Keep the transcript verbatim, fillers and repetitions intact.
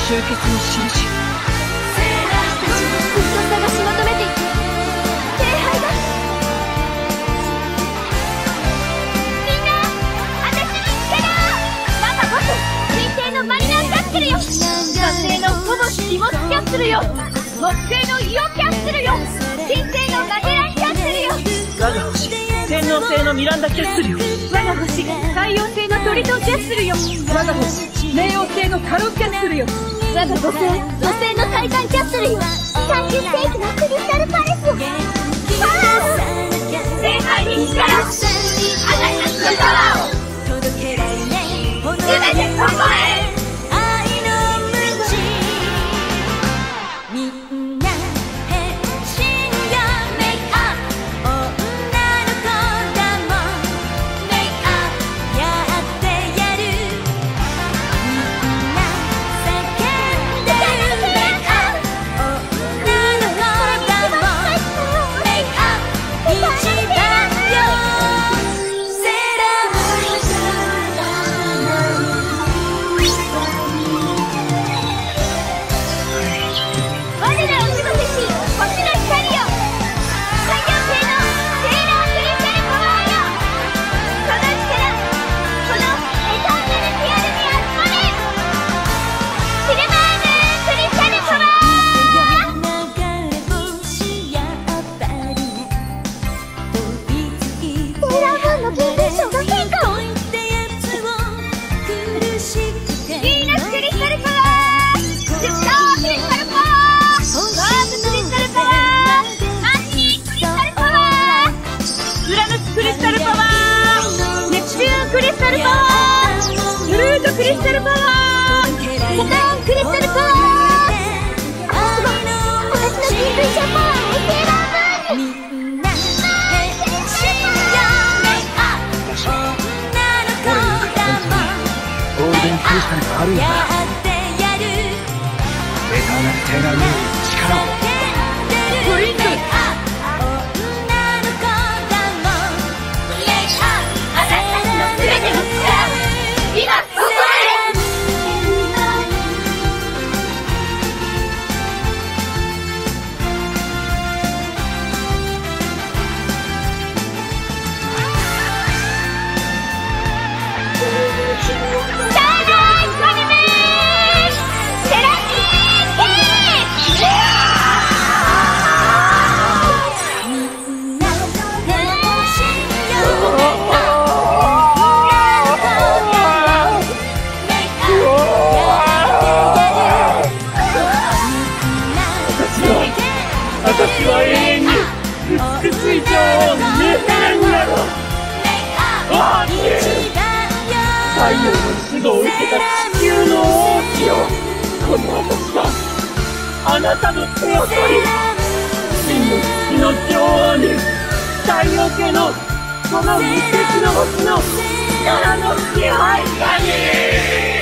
集結の印。 私たちもずっと探し求めていた聖杯だ。みんな、私見つけた。なんか僕、水星のマリナーキャッスルよ。火星のフォボスリモスキャッスルよ。木星のイオキャッスルよ。金星のマゲランキャッスルよ。 我が星天王星のミランダキャッスルよ。 我が星海洋星のトリトンキャッスルよ。 我が星冥王星のカロンキャッスルよ。 我が母星土星のタイタンキャッスルよ。さんじゅっせいきのクリスタルパレスよ。パワー正解に力、私たちのパワーを全てそこへ。クリスタルパワー、ブルートクリスタルパワー、サターンクリスタルパワー。すごい、私の人類者パワーをセーラームーンに。みんな変身よメイアップ、女の子だもん。 ゴールデンクリスタルがあるんだ。 やってやる。 エターナルセーラームーンの力を。 ブリンド私は永遠に美しい女王メヘレンなの。ああ、太陽の指導を受けた地球の王子よ。この私があなたの手を取り、真の月の女王に、太陽系のこの無敵の星の力の支配者に。